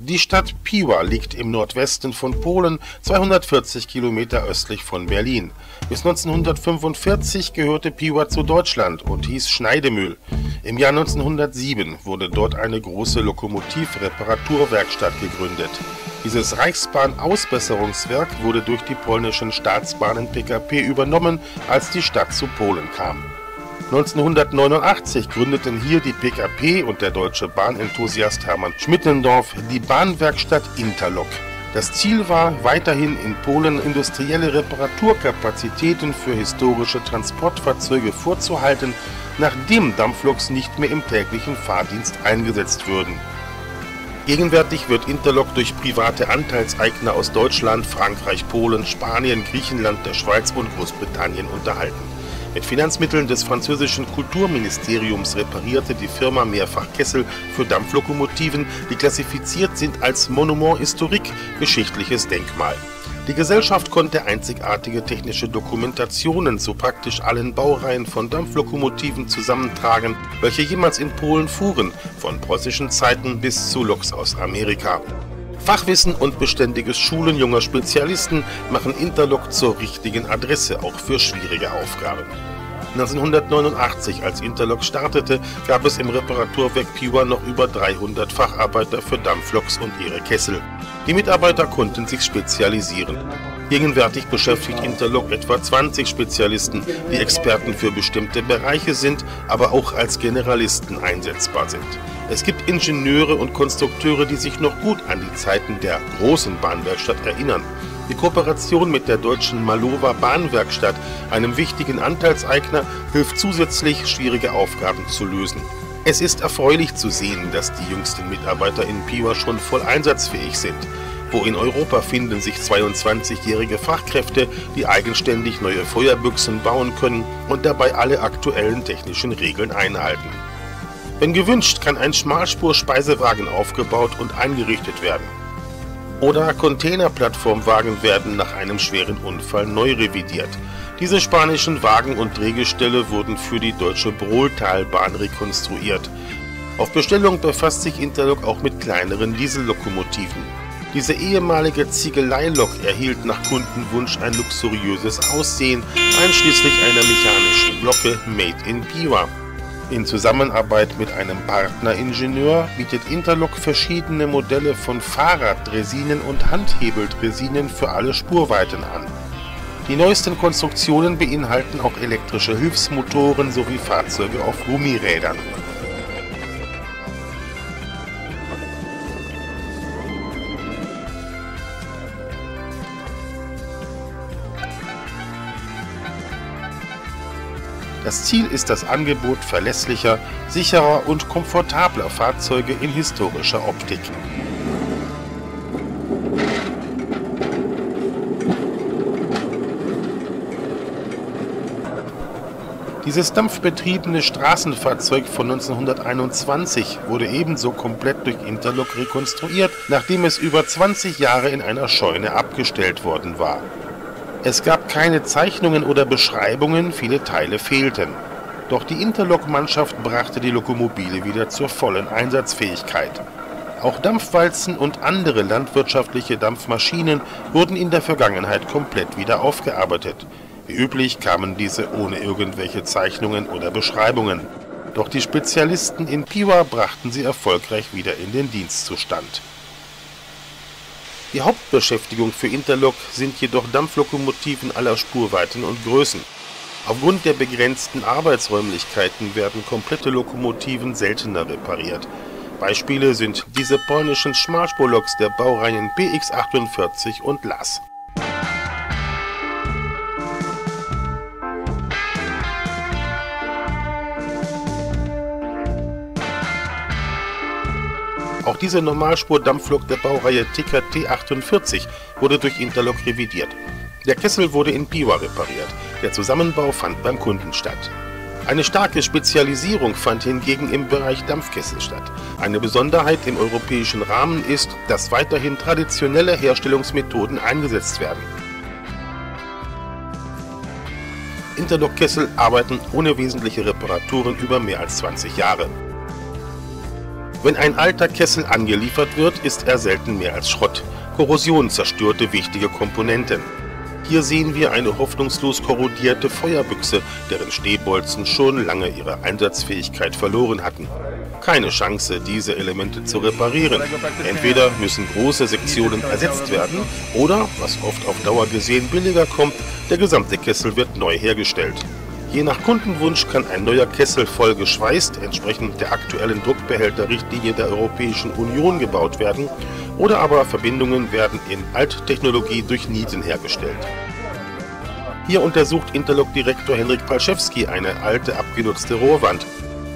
Die Stadt Piła liegt im Nordwesten von Polen, 240 Kilometer östlich von Berlin. Bis 1945 gehörte Piła zu Deutschland und hieß Schneidemühl. Im Jahr 1907 wurde dort eine große Lokomotivreparaturwerkstatt gegründet. Dieses Reichsbahn-Ausbesserungswerk wurde durch die polnischen Staatsbahnen PKP übernommen, als die Stadt zu Polen kam. 1989 gründeten hier die PKP und der deutsche Bahnenthusiast Hermann Schmittendorf die Bahnwerkstatt Interlok. Das Ziel war, weiterhin in Polen industrielle Reparaturkapazitäten für historische Transportfahrzeuge vorzuhalten, nachdem Dampfloks nicht mehr im täglichen Fahrdienst eingesetzt würden. Gegenwärtig wird Interlok durch private Anteilseigner aus Deutschland, Frankreich, Polen, Spanien, Griechenland, der Schweiz und Großbritannien unterhalten. Mit Finanzmitteln des französischen Kulturministeriums reparierte die Firma mehrfach Kessel für Dampflokomotiven, die klassifiziert sind als Monument historique, geschichtliches Denkmal. Die Gesellschaft konnte einzigartige technische Dokumentationen zu praktisch allen Baureihen von Dampflokomotiven zusammentragen, welche jemals in Polen fuhren, von preußischen Zeiten bis zu Loks aus Amerika. Fachwissen und beständiges Schulen junger Spezialisten machen Interlok zur richtigen Adresse, auch für schwierige Aufgaben. 1989, als Interlok startete, gab es im Reparaturwerk Piła noch über 300 Facharbeiter für Dampfloks und ihre Kessel. Die Mitarbeiter konnten sich spezialisieren. Gegenwärtig beschäftigt Interlok etwa 20 Spezialisten, die Experten für bestimmte Bereiche sind, aber auch als Generalisten einsetzbar sind. Es gibt Ingenieure und Konstrukteure, die sich noch gut an die Zeiten der großen Bahnwerkstatt erinnern. Die Kooperation mit der deutschen Malowa Bahnwerkstatt, einem wichtigen Anteilseigner, hilft zusätzlich, schwierige Aufgaben zu lösen. Es ist erfreulich zu sehen, dass die jüngsten Mitarbeiter in Piła schon voll einsatzfähig sind. Wo in Europa finden sich 22-jährige Fachkräfte, die eigenständig neue Feuerbüchsen bauen können und dabei alle aktuellen technischen Regeln einhalten. Wenn gewünscht, kann ein Schmalspur-Speisewagen aufgebaut und eingerichtet werden. Oder Containerplattformwagen werden nach einem schweren Unfall neu revidiert. Diese spanischen Wagen und Drehgestelle wurden für die deutsche Brohltalbahn rekonstruiert. Auf Bestellung befasst sich Interlok auch mit kleineren Diesellokomotiven. Diese ehemalige Ziegeleilok erhielt nach Kundenwunsch ein luxuriöses Aussehen, einschließlich einer mechanischen Glocke Made in Piła. In Zusammenarbeit mit einem Partneringenieur bietet Interlok verschiedene Modelle von Fahrraddresinen und Handhebeldresinen für alle Spurweiten an. Die neuesten Konstruktionen beinhalten auch elektrische Hilfsmotoren sowie Fahrzeuge auf Gummirädern. Das Ziel ist das Angebot verlässlicher, sicherer und komfortabler Fahrzeuge in historischer Optik. Dieses dampfbetriebene Straßenfahrzeug von 1921 wurde ebenso komplett durch Interlok rekonstruiert, nachdem es über 20 Jahre in einer Scheune abgestellt worden war. Es gab keine Zeichnungen oder Beschreibungen, viele Teile fehlten. Doch die Interlok-Mannschaft brachte die Lokomobile wieder zur vollen Einsatzfähigkeit. Auch Dampfwalzen und andere landwirtschaftliche Dampfmaschinen wurden in der Vergangenheit komplett wieder aufgearbeitet. Wie üblich kamen diese ohne irgendwelche Zeichnungen oder Beschreibungen. Doch die Spezialisten in Piła brachten sie erfolgreich wieder in den Dienstzustand. Die Hauptbeschäftigung für Interlok sind jedoch Dampflokomotiven aller Spurweiten und Größen. Aufgrund der begrenzten Arbeitsräumlichkeiten werden komplette Lokomotiven seltener repariert. Beispiele sind diese polnischen Schmalspurloks der Baureihen PX48 und LAS. Auch diese Normalspur-Dampflok der Baureihe TKT48 wurde durch Interlok revidiert. Der Kessel wurde in Piła repariert. Der Zusammenbau fand beim Kunden statt. Eine starke Spezialisierung fand hingegen im Bereich Dampfkessel statt. Eine Besonderheit im europäischen Rahmen ist, dass weiterhin traditionelle Herstellungsmethoden eingesetzt werden. Interlok-Kessel arbeiten ohne wesentliche Reparaturen über mehr als 20 Jahre. Wenn ein alter Kessel angeliefert wird, ist er selten mehr als Schrott. Korrosion zerstörte wichtige Komponenten. Hier sehen wir eine hoffnungslos korrodierte Feuerbüchse, deren Stehbolzen schon lange ihre Einsatzfähigkeit verloren hatten. Keine Chance, diese Elemente zu reparieren. Entweder müssen große Sektionen ersetzt werden oder, was oft auf Dauer gesehen billiger kommt, der gesamte Kessel wird neu hergestellt. Je nach Kundenwunsch kann ein neuer Kessel voll geschweißt, entsprechend der aktuellen Druckbehälterrichtlinie der Europäischen Union gebaut werden, oder aber Verbindungen werden in Alttechnologie durch Nieten hergestellt. Hier untersucht Interlock-Direktor Henryk Palczewski eine alte abgenutzte Rohrwand.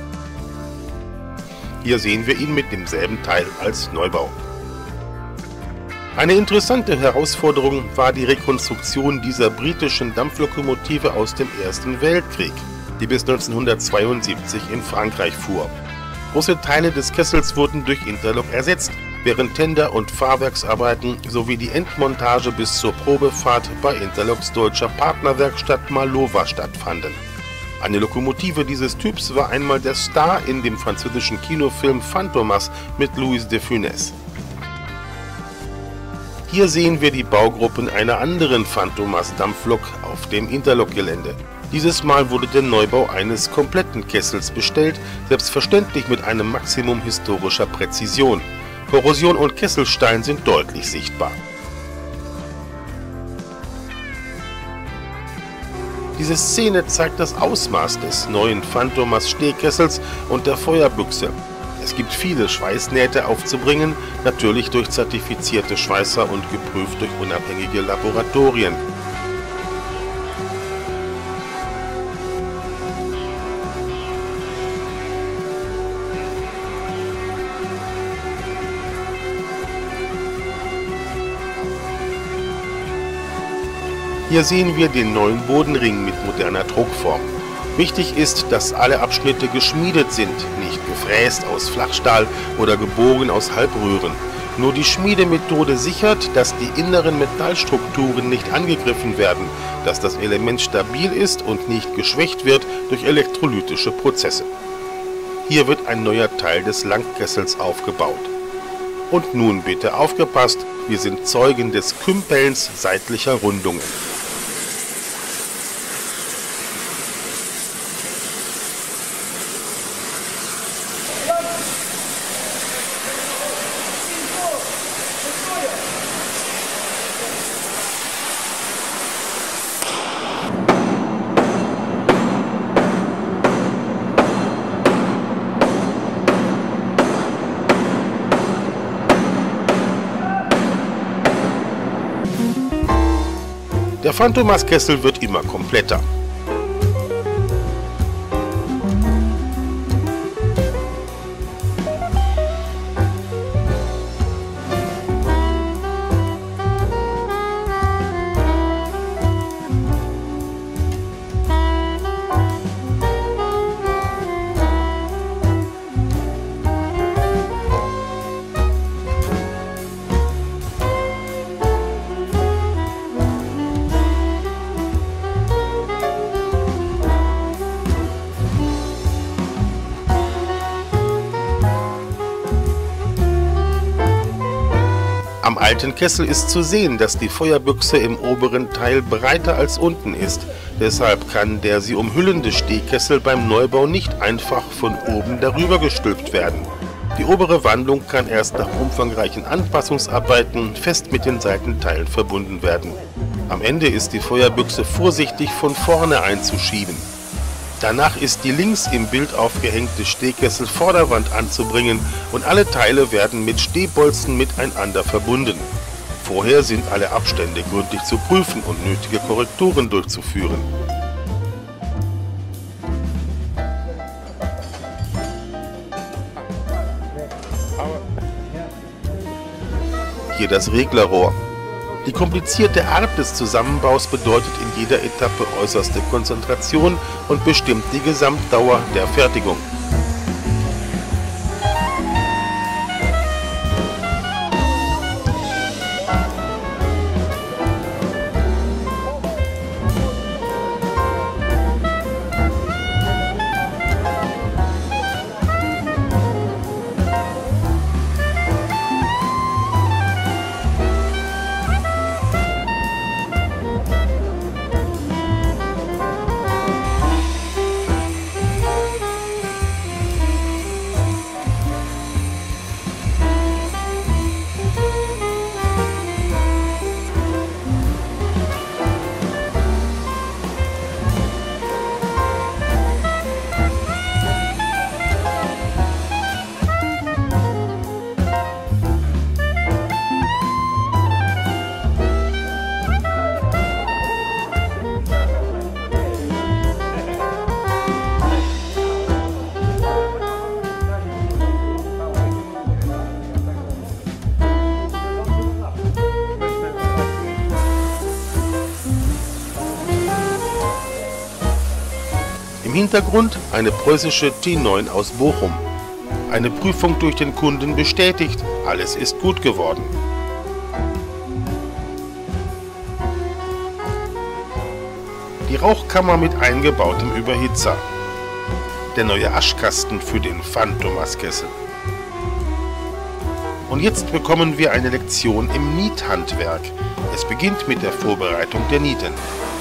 Hier sehen wir ihn mit demselben Teil als Neubau. Eine interessante Herausforderung war die Rekonstruktion dieser britischen Dampflokomotive aus dem Ersten Weltkrieg, die bis 1972 in Frankreich fuhr. Große Teile des Kessels wurden durch Interlock ersetzt, während Tender- und Fahrwerksarbeiten sowie die Endmontage bis zur Probefahrt bei Interlocks deutscher Partnerwerkstatt Malova stattfanden. Eine Lokomotive dieses Typs war einmal der Star in dem französischen Kinofilm Fantomas mit Louis de Funès. Hier sehen wir die Baugruppen einer anderen Fantomas-Dampflok auf dem Interlock-Gelände. Dieses Mal wurde der Neubau eines kompletten Kessels bestellt, selbstverständlich mit einem Maximum historischer Präzision. Korrosion und Kesselstein sind deutlich sichtbar. Diese Szene zeigt das Ausmaß des neuen Fantomas Stehkessels und der Feuerbüchse. Es gibt viele Schweißnähte aufzubringen, natürlich durch zertifizierte Schweißer und geprüft durch unabhängige Laboratorien. Hier sehen wir den neuen Bodenring mit moderner Druckform. Wichtig ist, dass alle Abschnitte geschmiedet sind, nicht gefräst aus Flachstahl oder gebogen aus Halbröhren. Nur die Schmiedemethode sichert, dass die inneren Metallstrukturen nicht angegriffen werden, dass das Element stabil ist und nicht geschwächt wird durch elektrolytische Prozesse. Hier wird ein neuer Teil des Langkessels aufgebaut. Und nun bitte aufgepasst, wir sind Zeugen des Kümpelns seitlicher Rundungen. Der Fantomas-Kessel wird immer kompletter. Am alten Kessel ist zu sehen, dass die Feuerbüchse im oberen Teil breiter als unten ist. Deshalb kann der sie umhüllende Stehkessel beim Neubau nicht einfach von oben darüber gestülpt werden. Die obere Wandlung kann erst nach umfangreichen Anpassungsarbeiten fest mit den Seitenteilen verbunden werden. Am Ende ist die Feuerbüchse vorsichtig von vorne einzuschieben. Danach ist die links im Bild aufgehängte Stehkessel-Vorderwand anzubringen und alle Teile werden mit Stehbolzen miteinander verbunden. Vorher sind alle Abstände gründlich zu prüfen und nötige Korrekturen durchzuführen. Hier das Reglerrohr. Die komplizierte Art des Zusammenbaus bedeutet in jeder Etappe äußerste Konzentration und bestimmt die Gesamtdauer der Fertigung. Hintergrund eine preußische T9 aus Bochum. Eine Prüfung durch den Kunden bestätigt, alles ist gut geworden. Die Rauchkammer mit eingebautem Überhitzer. Der neue Aschkasten für den Phantomas-Kessel. Und jetzt bekommen wir eine Lektion im Niethandwerk. Es beginnt mit der Vorbereitung der Nieten.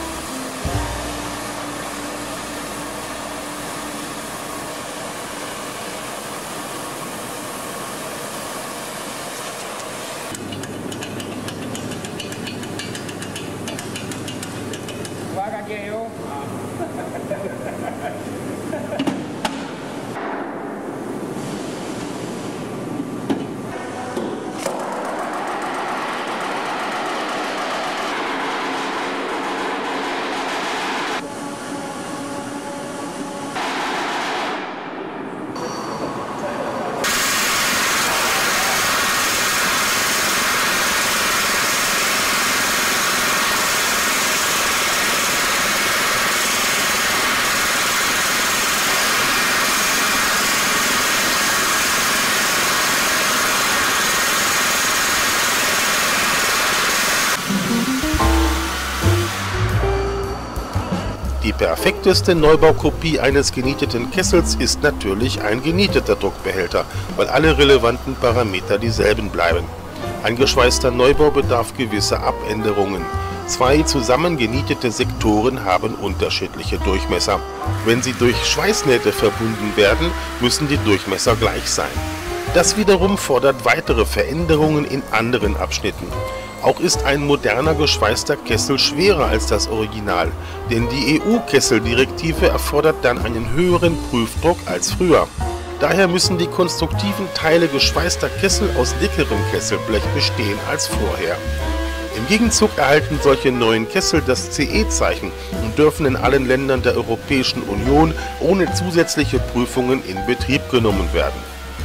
Die perfekteste Neubaukopie eines genieteten Kessels ist natürlich ein genieteter Druckbehälter, weil alle relevanten Parameter dieselben bleiben. Ein geschweißter Neubau bedarf gewisser Abänderungen. Zwei zusammen genietete Sektoren haben unterschiedliche Durchmesser. Wenn sie durch Schweißnähte verbunden werden, müssen die Durchmesser gleich sein. Das wiederum fordert weitere Veränderungen in anderen Abschnitten. Auch ist ein moderner geschweißter Kessel schwerer als das Original, denn die EU-Kesseldirektive erfordert dann einen höheren Prüfdruck als früher. Daher müssen die konstruktiven Teile geschweißter Kessel aus dickerem Kesselblech bestehen als vorher. Im Gegenzug erhalten solche neuen Kessel das CE-Zeichen und dürfen in allen Ländern der Europäischen Union ohne zusätzliche Prüfungen in Betrieb genommen werden.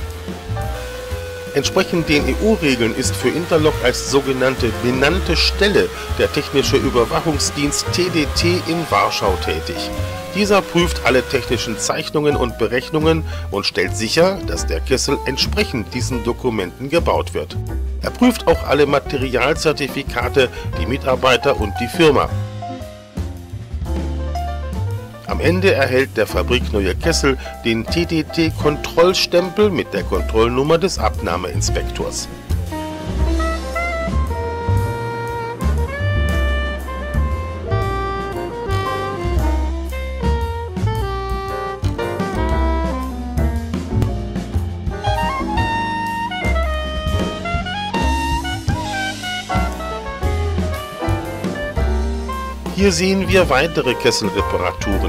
Entsprechend den EU-Regeln ist für Interlock als sogenannte benannte Stelle der Technische Überwachungsdienst TDT in Warschau tätig. Dieser prüft alle technischen Zeichnungen und Berechnungen und stellt sicher, dass der Kessel entsprechend diesen Dokumenten gebaut wird. Er prüft auch alle Materialzertifikate, die Mitarbeiter und die Firma. Am Ende erhält der fabrikneue Kessel den TDT-Kontrollstempel mit der Kontrollnummer des Abnahmeinspektors. Hier sehen wir weitere Kesselreparaturen.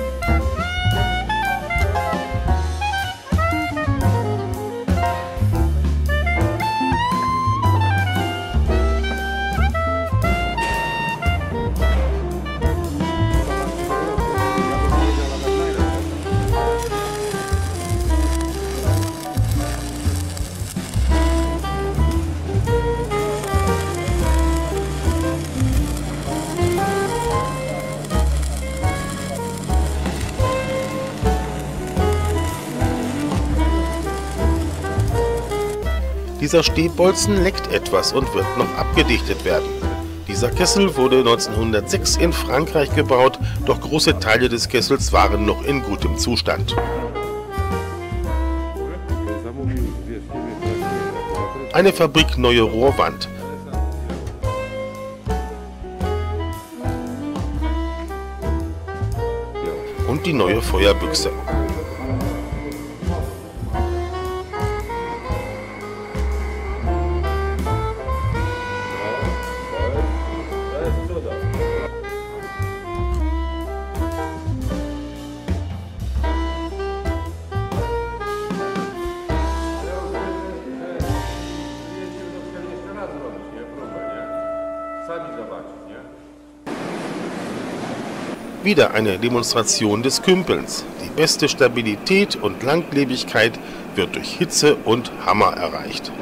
Dieser Stehbolzen leckt etwas und wird noch abgedichtet werden. Dieser Kessel wurde 1906 in Frankreich gebaut, doch große Teile des Kessels waren noch in gutem Zustand. Eine fabrikneue Rohrwand. Und die neue Feuerbüchse. Wieder eine Demonstration des Kümpelns. Die beste Stabilität und Langlebigkeit wird durch Hitze und Hammer erreicht.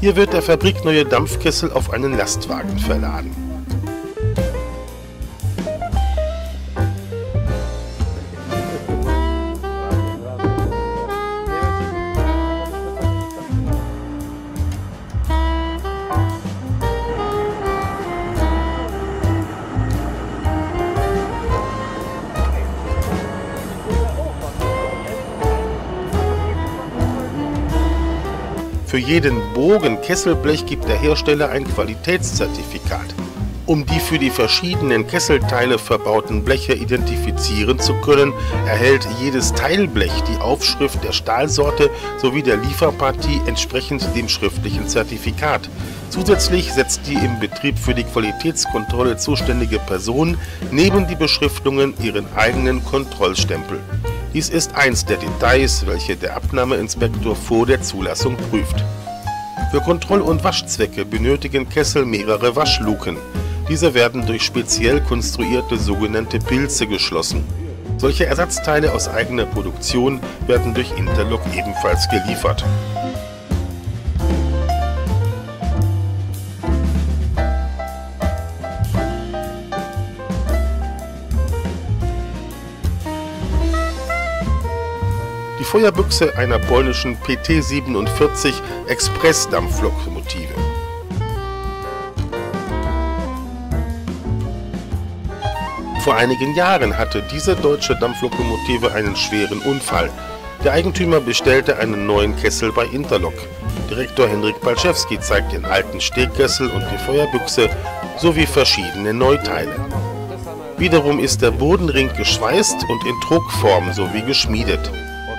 Hier wird der fabrikneue Dampfkessel auf einen Lastwagen verladen. Für jeden Bogen Kesselblech gibt der Hersteller ein Qualitätszertifikat. Um die für die verschiedenen Kesselteile verbauten Bleche identifizieren zu können, erhält jedes Teilblech die Aufschrift der Stahlsorte sowie der Lieferpartie entsprechend dem schriftlichen Zertifikat. Zusätzlich setzt die im Betrieb für die Qualitätskontrolle zuständige Person neben die Beschriftungen ihren eigenen Kontrollstempel. Dies ist eins der Details, welche der Abnahmeinspektor vor der Zulassung prüft. Für Kontroll- und Waschzwecke benötigen Kessel mehrere Waschluken. Diese werden durch speziell konstruierte sogenannte Pilze geschlossen. Solche Ersatzteile aus eigener Produktion werden durch Interlok ebenfalls geliefert. Die Feuerbüchse einer polnischen PT47 Express-Dampfloklokomotive. Vor einigen Jahren hatte diese deutsche Dampflokomotive einen schweren Unfall. Der Eigentümer bestellte einen neuen Kessel bei Interlok. Direktor Henryk Balczewski zeigt den alten Stehkessel und die Feuerbüchse sowie verschiedene Neuteile. Wiederum ist der Bodenring geschweißt und in Druckform sowie geschmiedet.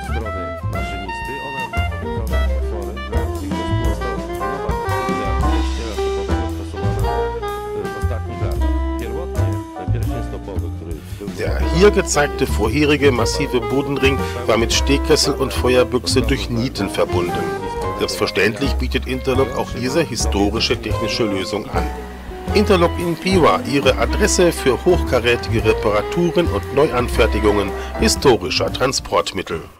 Der hier gezeigte vorherige massive Bodenring war mit Stehkessel und Feuerbüchse durch Nieten verbunden. Selbstverständlich bietet Interlok auch diese historische technische Lösung an. Interlok in Piła, Ihre Adresse für hochkarätige Reparaturen und Neuanfertigungen historischer Transportmittel.